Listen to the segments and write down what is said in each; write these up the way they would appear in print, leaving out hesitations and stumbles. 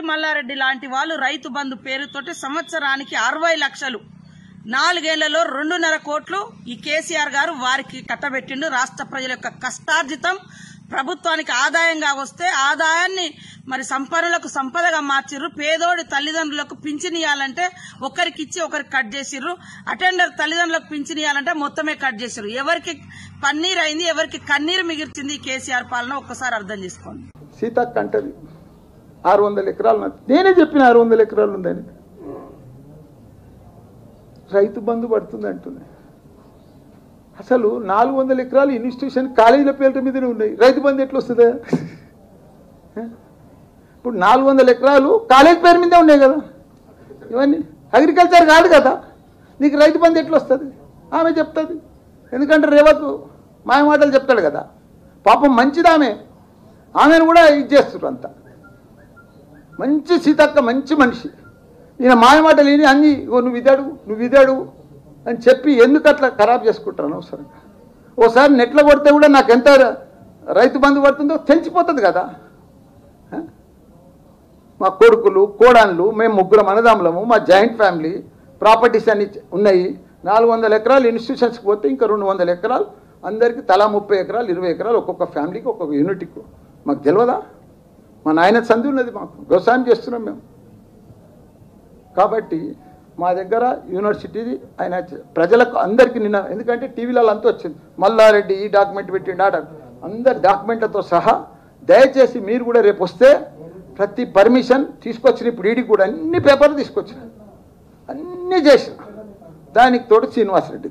మల్లారెడ్డి లాంటి వాళ్ళు రైతు బంధు పేరుతోటి సంవత్సరానికి 60 లక్షలు 4 ఏళ్లలో 2.5 కోట్లు ఈ కేసీఆర్ గారు వారికి కట్టబెట్టిండు. రాష్ట్ర ప్రజల యొక్క కష్టార్జితం ప్రభుత్వానికి ఆదాయంగా వస్తే ఆదాయాన్ని మరి సంపన్నులకు సంపదగా మార్చిర్రు. పేదోడి తల్లిదండ్రులకు పింఛనియాలంటే ఒకరికి ఇచ్చి ఒకరికి కట్ చేసిర్రు. అటెండర్ తల్లిదండ్రులకు పింఛనియాలంటే మొత్తమే కట్ చేసిర్రు. ఎవరికి పన్నీరు అయింది, ఎవరికి కన్నీరు మిగిర్చింది ఈ కేసీఆర్ పాలన ఒక్కసారి అర్థం చేసుకోండి. సీతక్క అంటది 600 ఎకరాలు, నేనే చెప్పిన 600 ఎకరాలు ఉందని. రైతు బంధు పడుతుంది అంటుంది. అసలు 400 ఎకరాలు ఇన్స్టిట్యూషన్ కాలేజీల పేర్ల మీదనే ఉన్నాయి. రైతు బంధు ఎట్లా వస్తుందా? ఇప్పుడు 400 ఎకరాలు కాలేజ్ పేరు మీదే ఉన్నాయి కదా. ఇవన్నీ అగ్రికల్చర్ కాదు కదా, నీకు రైతు బంధు ఎట్లా వస్తుంది? ఆమె చెప్తుంది. ఎందుకంటే రేవత్ మాయమాటలు చెప్తాడు కదా. పాపం మంచిది ఆమెను కూడా ఇది చేస్తారు. అంతా మంచి సీతక్క, మంచి మనిషి. ఈయన మాయమాటలు విని అన్నీ నువ్వు ఇదాడు అని చెప్పి ఎందుకు అట్లా ఖరాబ్ చేసుకుంటాను అవసరంగా. ఓసారి నెట్లో కొడితే కూడా నాకు ఎంత రైతు బంధు పడుతుందో తెలిసిపోతుంది కదా. మా కొడుకులు కోడాన్లు మేము 3 అన్నదమ్ములము, మా జాయింట్ ఫ్యామిలీ, ప్రాపర్టీస్ అన్ని ఉన్నాయి. 400 ఎకరాలు ఇన్స్టిట్యూషన్స్కి పోతే ఇంకా 200 ఎకరాలు అందరికీ తలా 30 ఎకరాలు 20 ఎకరాలు ఒక్కొక్క ఫ్యామిలీకి ఒక్కొక్క యూనిట్కి. మాకు తెలియదా? మా నాయన సంధి ఉన్నది, మాకు వ్యవసాయం చేస్తున్నాం మేము. కాబట్టి మా దగ్గర యూనివర్సిటీది ఆయన ప్రజలకు అందరికీ నిన్న, ఎందుకంటే టీవీలలో అంతా వచ్చింది, మల్లారెడ్డి ఈ డాక్యుమెంట్ పెట్టిండు, అందరి డాక్యుమెంట్లతో సహా. దయచేసి మీరు కూడా రేపు వస్తే ప్రతి పర్మిషన్ తీసుకొచ్చిన, ఇప్పుడు ఈడికి కూడా అన్ని పేపర్లు తీసుకొచ్చిన, అన్నీ చేసిన. దానికి తోడు శ్రీనివాసరెడ్డి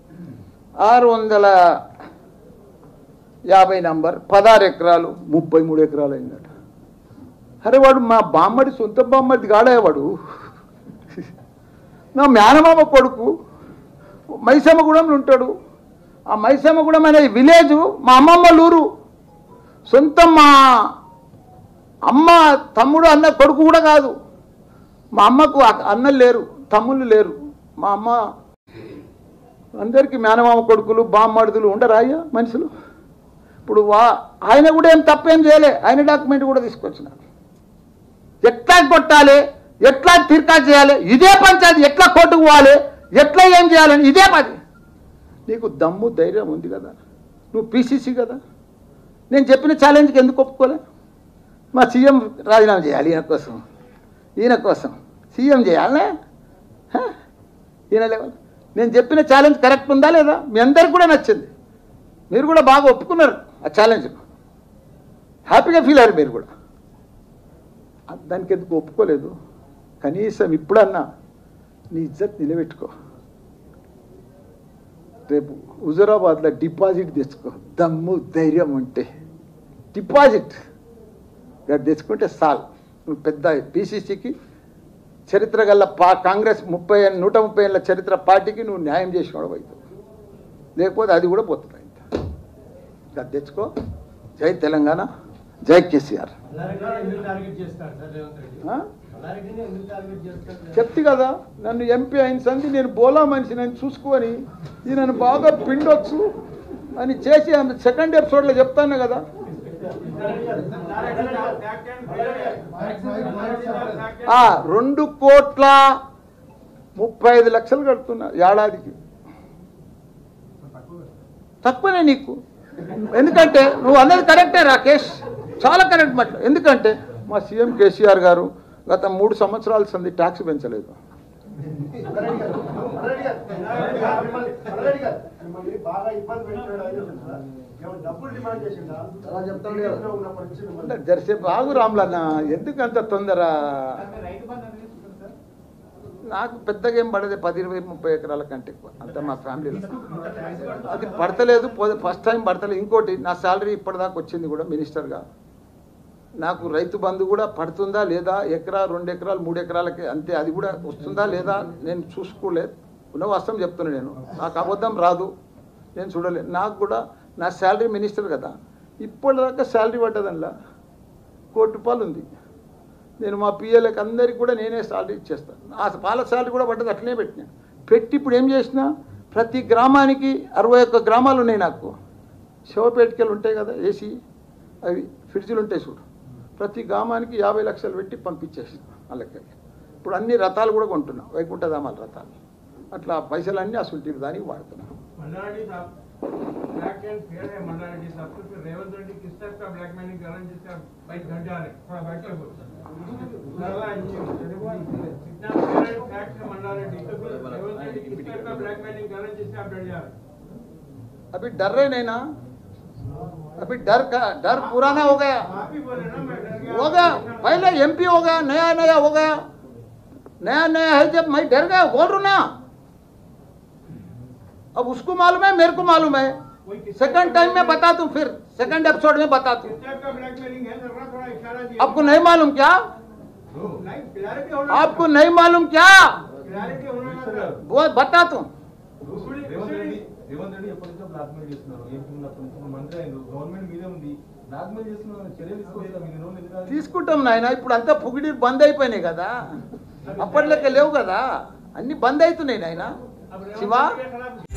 650 నంబర్ 16 ఎకరాలు 33 ఎకరాలు అయిందట. అరే వాడు మా బామ్మడి సొంత బామ్మడి గాడేవాడు. నా మేనమామ కొడుకు మైసమ్మగూడెంలో ఉంటాడు. ఆ మైసమ్మగూడెం అనే విలేజ్ మా అమ్మమ్మ ఊరు. సొంతం మా అమ్మ తమ్ముడు అన్న కొడుకు కూడా కాదు. మా అమ్మకు అన్నలు లేరు, తమ్ముళ్ళు లేరు. మా అమ్మ అందరికీ మేనమామ కొడుకులు బామ్మడుదులు ఉండరు అయ్యా మనుషులు. ఇప్పుడు ఆయన కూడా ఏం తప్పేం చేయలే, ఆయన డాక్యుమెంట్ కూడా తీసుకొచ్చిన. ఎట్లా కొట్టాలి, ఎట్లా తిరకా చేయాలి, ఇదే పంచాయతీ, ఎట్లా కోర్టుకు పోవాలి, ఎట్లా ఏం చేయాలని ఇదే పది. నీకు దమ్ము ధైర్యం ఉంది కదా, నువ్వు పీసీసీ కదా. నేను చెప్పిన ఛాలెంజ్కి ఎందుకు ఒప్పుకోలే? మా సీఎం రాజీనామా చేయాలి, ఈయన కోసం సీఎం చేయాలనే ఈయన లేవాలి. నేను చెప్పిన ఛాలెంజ్ కరెక్ట్ ఉందా లేదా? మీ అందరికి కూడా నచ్చింది, మీరు కూడా బాగా ఒప్పుకున్నారు ఆ ఛాలెంజ్, హ్యాపీగా ఫీల్ అయ్యారు మీరు కూడా. దానికి ఎందుకు ఒప్పుకోలేదు? కనీసం ఇప్పుడన్నా నీ ఇజ్జత్ నిలబెట్టుకో. రేపు హుజూరాబాద్లో డిపాజిట్ తెచ్చుకో, దమ్ము ధైర్యం ఉంటే డిపాజిట్ తెచ్చుకుంటే చాలు. నువ్వు పెద్ద పీసీసీకి చరిత్ర గల కాంగ్రెస్ 130 ఏళ్ళ చరిత్ర పార్టీకి నువ్వు న్యాయం చేసినవాడు అవుతావు. లేకపోతే అది కూడా పోతుంది. అది తెచ్చుకో. జై తెలంగాణ, జై కేసీఆర్. చెప్తి కదా, నన్ను ఎంపీ అయిన సంది నేను బోలా మనిషి, నన్ను చూసుకొని ఈయనను బాగా పిండొచ్చు అని చేసి సెకండ్ ఎపిసోడ్లో చెప్తాను కదా. 2,35,00,000 కడుతున్నా ఏడాదికి. తక్కువనే నీకు, ఎందుకంటే నువ్వు అన్నది కరెక్టే రాకేష్, చాలా కరెక్ట్ మాట. ఎందుకంటే మా సీఎం కేసీఆర్ గారు గత 3 సంవత్సరాల సంది ట్యాక్స్ పెంచలేదు. జరసేపు ఆగు రాములన్న, ఎందుకంత తొందర? నాకు పెద్దగా ఏం పడదు, 10, 20, 30 ఎకరాల కంటే ఎక్కువ అంత మా ఫ్యామిలీలో. అది పడతలేదు, ఫస్ట్ టైం పడతలేదు. ఇంకోటి, నా శాలరీ ఇప్పటిదాకా వచ్చింది కూడా మినిస్టర్గా. నాకు రైతు బంధు కూడా పడుతుందా లేదా, ఎకరా 2 ఎకరాలు 3 ఎకరాలకి అంతే, అది కూడా వస్తుందా లేదా నేను చూసుకోలేదు. ఉన్న వాస్తవం చెప్తున్నాను నేను, నాకు అబద్ధం రాదు, నేను చూడలేదు. నాకు కూడా నా శాలరీ మినిస్టర్ కదా, ఇప్పటిదాకా శాలరీ పడ్డదల్లా ₹1,00,00,000 ఉంది. నేను మా పిఎల్కి అందరికీ కూడా నేనే శాలరీ ఇచ్చేస్తాను. ఆ వాళ్ళ శాలరీ కూడా పడ్డది, అట్లనే పెట్టి ఇప్పుడు ఏం చేసినా ప్రతి గ్రామానికి 61 గ్రామాలు ఉన్నాయి నాకు. శివపేటకెళ్ళి ఉంటాయి కదా ఏసీ, అవి ఫ్రిడ్జ్లు ఉంటాయి చూడు, ప్రతి గ్రామానికి 50 లక్షలు పెట్టి పంపించేసిన వాళ్ళకి. ఇప్పుడు అన్ని రథాలు కూడా కొంటున్నాం, వైకుంఠధామాల రథాలు. అట్లా పైసలన్నీ అసలు దానికి వాడుతున్నాం. ब्लैक एंड फेयर है मंडारेड्डी साहब, तो फिर रेवंत रेड्डी किस टाइप का ब्लैकमेलिंग कर रहे हैं जिसका बाइक घट जा रहे हैं? थोड़ा बैठ कर बोलता इतना फेयर एंड फैक्ट है मंडारेड्डी, तो फिर रेवंत रेड्डी किस टाइप का ब्लैकमेलिंग कर रहे हैं जिससे आप डर जा रहे हैं? अभी डर रहे नहीं ना, अभी डर पुराना हो गया, आप ही बोले ना मैं डर गया, हो गया। पहले एमपी हो गया, नया हो गया, नया है जब मैं डर गया बोल रहा ना। अब उसको मालूम है, मेरे को मालूम है। सेकंड टाइम में बता दूं, फिर सेकंड एपिसोड में बता दूं। किस टाइप का ब्लैकमेलिंग है जरा थोड़ा इशारा दिया। आपको नहीं मालूम क्या? नहीं क्लैरिटी होना, आपको नहीं मालूम क्या? क्लैरिटी होना ना। वो बता दूं। రేవంత్ రెడ్డి ఎప్పటి నుంచో బ్లాక్మెయిల్ చేస్తున్నారు. అప్పటి నుంచి మంత్రి అయింది, గవర్నమెంట్ మీదే ఉంది, బ్లాక్మెయిల్ చేస్తున్నారు. చర్యలు తీసుకోలేదు మీరు రోజులు ఎందుకు? తీసుకుంటాం నాయన. ఇప్పుడు అంతా పుగిడి బంద్ అయిపోయినాయి కదా, అప్పట్లెక్క లేవు కదా, అన్ని బంద్ అవుతున్నాయి నాయన. శివ